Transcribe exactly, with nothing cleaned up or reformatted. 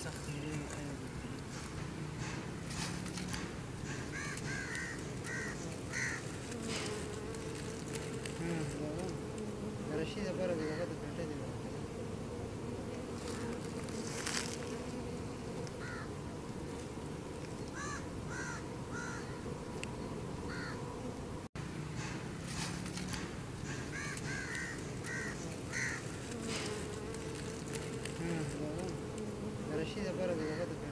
سخت تېرېږي خیر دی. د رشید لپاره د هغه د پېټۍ دی. د رشید لپاره د هغه د